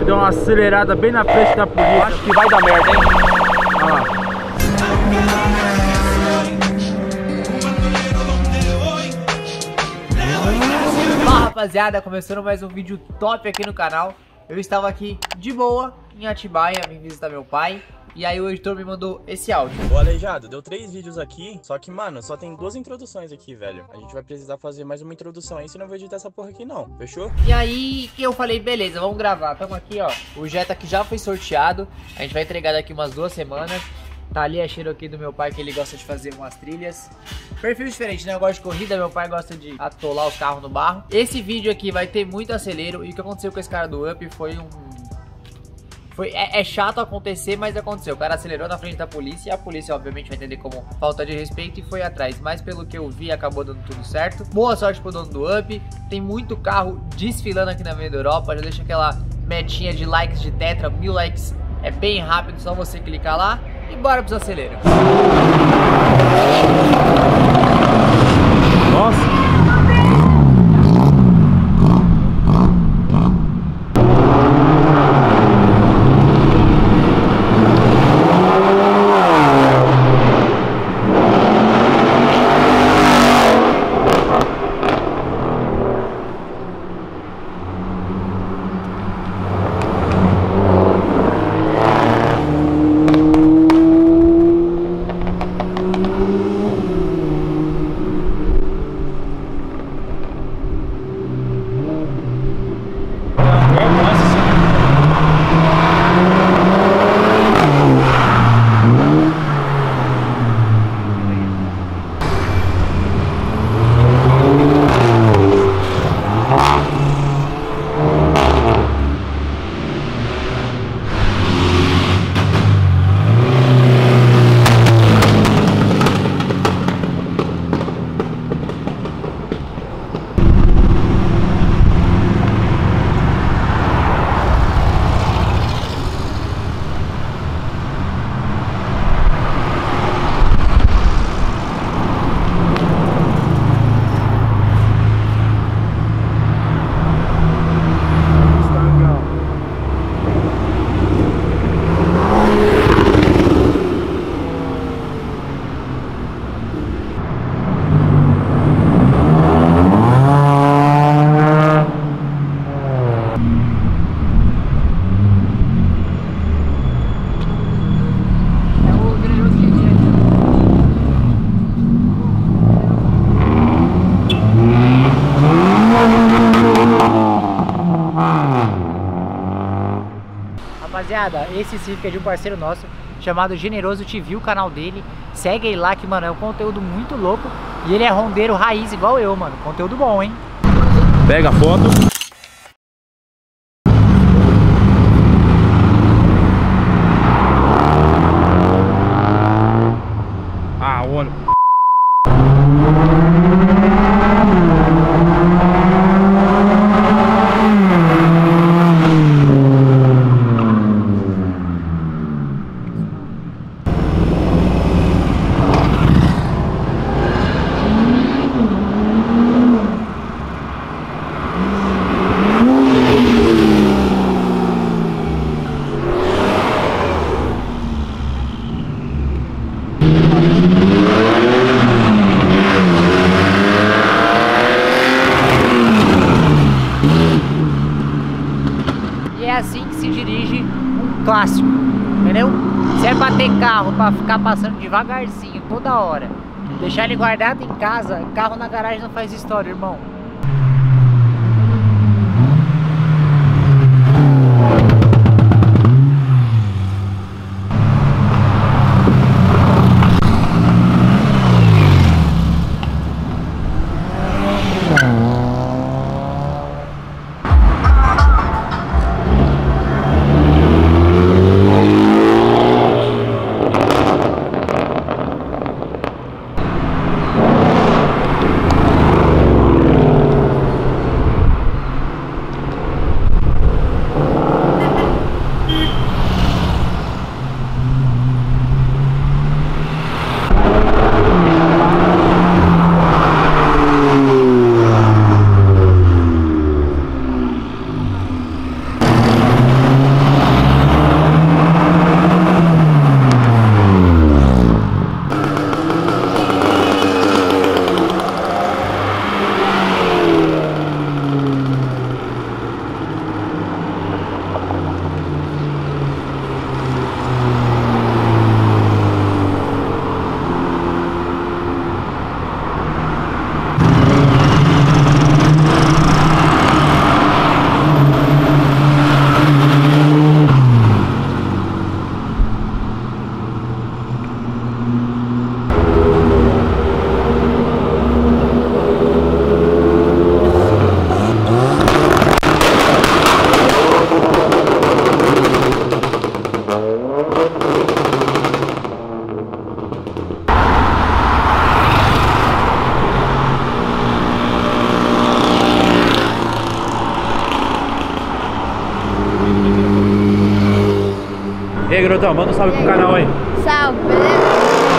Eu dei uma acelerada bem na frente da polícia. Acho que vai dar merda, hein? Olha lá. Fala, rapaziada, começando mais um vídeo top aqui no canal. Eu estava aqui de boa em Atibaia, vim visitar meu pai. E aí o editor me mandou esse áudio. Ô Aleijado, deu 3 vídeos aqui, só que, mano, só tem 2 introduções aqui, velho. A gente vai precisar fazer mais uma introdução aí, senão eu vou editar essa porra aqui não, fechou? E aí que eu falei, beleza, vamos gravar. Tamo aqui, ó, o Jetta que já foi sorteado. A gente vai entregar daqui umas 2 semanas. Tá ali a Cherokee do meu pai, que ele gosta de fazer umas trilhas. Perfil diferente, né? Eu gosto de corrida, meu pai gosta de atolar os carros no barro. Esse vídeo aqui vai ter muito acelero. E o que aconteceu com esse cara do Up foi um... É chato acontecer, mas aconteceu. O cara acelerou na frente da polícia e a polícia obviamente vai entender como falta de respeito e foi atrás. Mas pelo que eu vi, acabou dando tudo certo. Boa sorte pro dono do Up. Tem muito carro desfilando aqui na Avenida Europa. Já deixa aquela metinha de likes de Tetra, 1000 likes. É bem rápido, só você clicar lá e bora pros aceleros. Nossa. Rapaziada, esse Civic é de um parceiro nosso chamado Generoso TV, o canal dele. Segue ele lá que, mano, é um conteúdo muito louco. E ele é rondeiro raiz igual eu, mano. Conteúdo bom, hein? Pega a foto. Ah, olha. E é assim que se dirige um clássico, entendeu? Se é bater carro pra ficar passando devagarzinho toda hora, deixar ele guardado em casa, carro na garagem não faz história, irmão. E aí, garotão, manda um salve pro canal aí. Salve, beleza?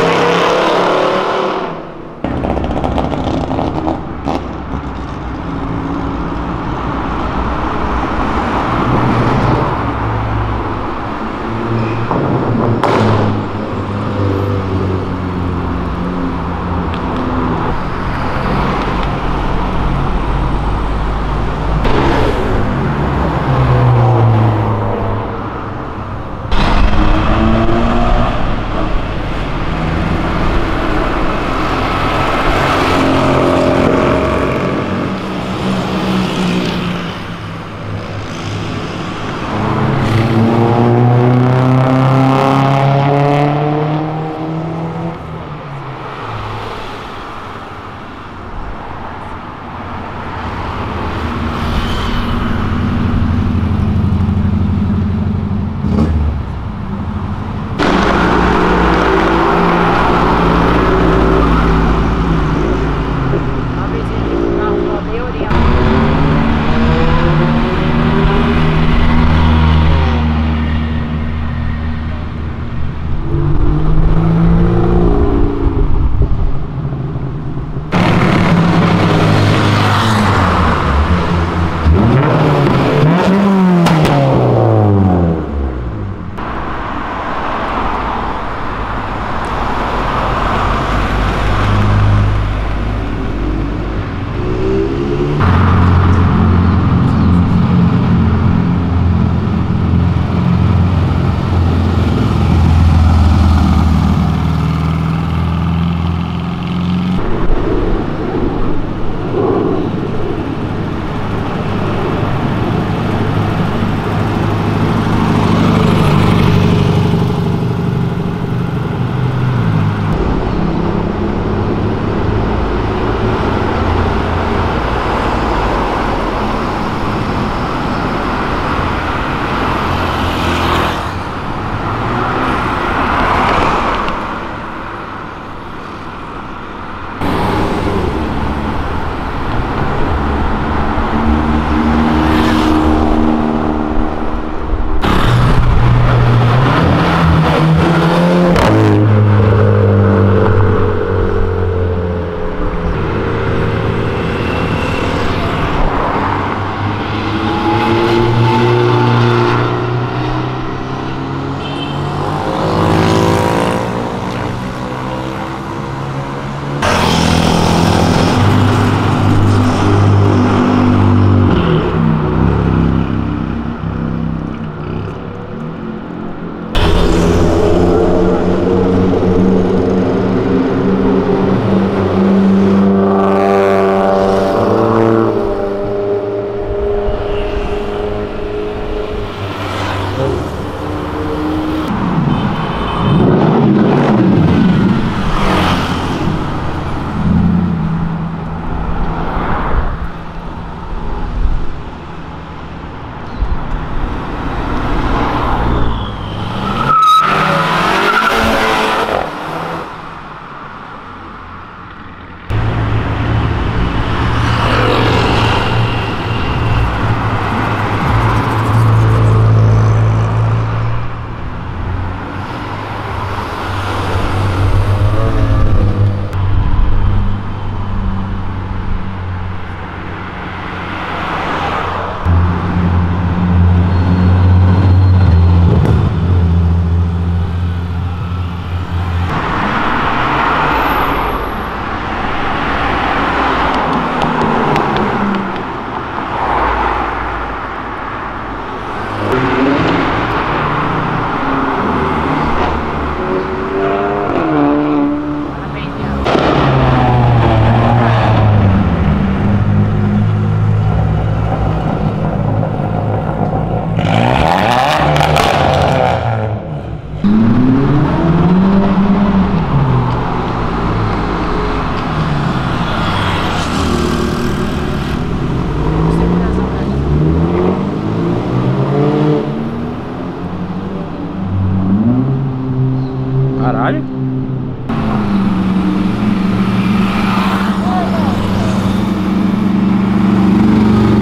Caralho.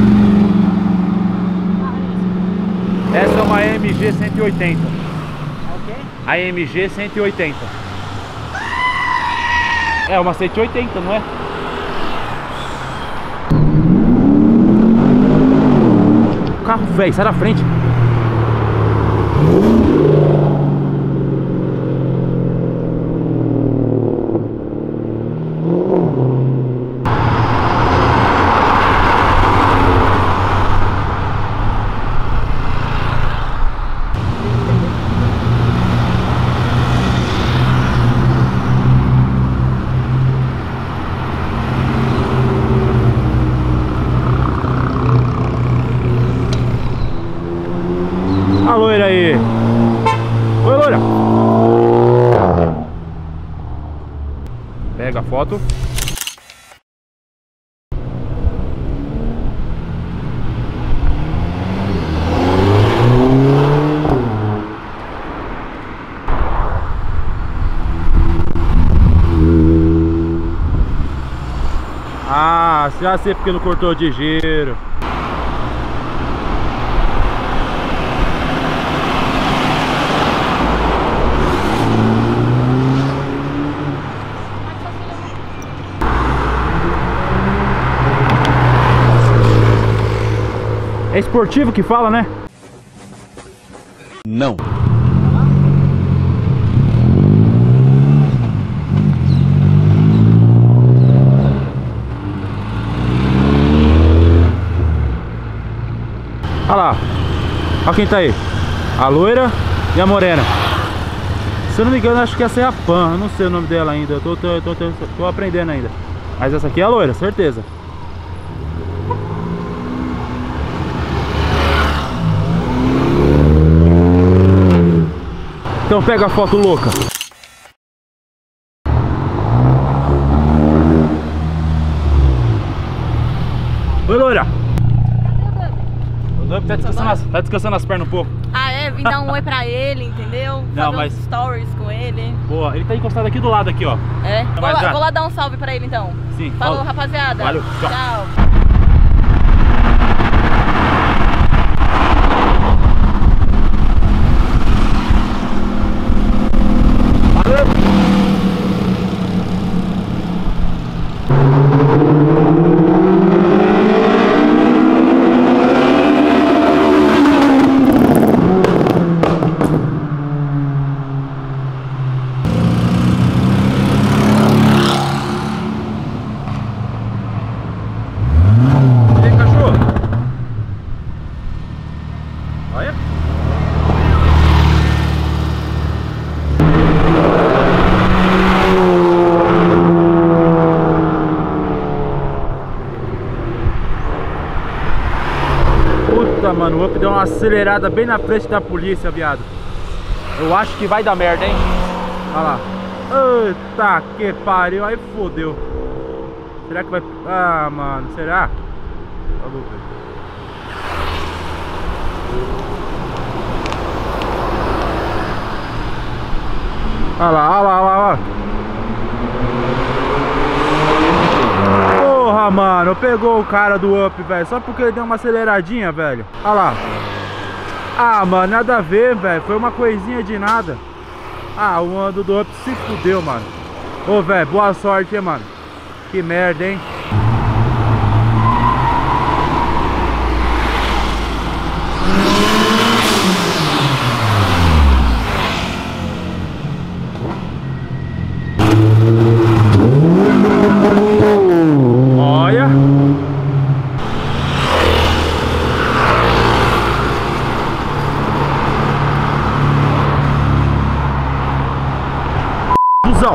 Essa é uma AMG 180. AMG 180. É uma 180, não é? Carro velho, sai da frente. A loira aí. Oi, loira. Pega a foto. Ah, já sei porque não cortou de giro. É esportivo que fala, né? Não. Olha lá. Olha quem tá aí. A loira e a morena. Se eu não me engano, acho que essa é a Pan. Eu não sei o nome dela ainda. Eu tô aprendendo ainda. Mas essa aqui é a loira, certeza. Então pega a foto louca. Oi, loira. O Dup tá descansando as pernas um pouco. Ah, é? Vim dar um oi pra ele, entendeu? Não, Fazer mas- uns stories com ele. Boa, ele tá encostado aqui do lado aqui, ó. É? Não, Vou mas já. lá dar um salve pra ele então. Sim. Falou, Ó. rapaziada. Valeu, tchau. Tchau. E aí, cachorro? Olha. Puta, mano, o Up deu uma acelerada bem na frente da polícia, viado. Eu acho que vai dar merda, hein? Olha lá. Eita que pariu, aí fodeu. Será que vai... Ah, mano, será? Falou, velho. Olha lá, olha lá, olha lá, olha lá. Porra, mano, pegou o cara do Up, velho. Só porque ele deu uma aceleradinha, velho. Olha lá. Ah, mano, nada a ver, velho. Foi uma coisinha de nada. Ah, o ando do Up se fudeu, mano. Ô, velho, boa sorte, hein, mano. Que merda, hein? Olha. Busão.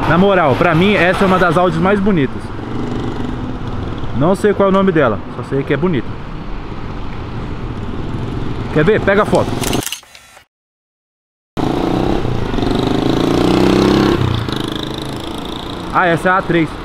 Na moral, pra mim essa é uma das Audis mais bonitas. Não sei qual é o nome dela, só sei que é bonita. Quer ver? Pega a foto. Ah, essa é a A3.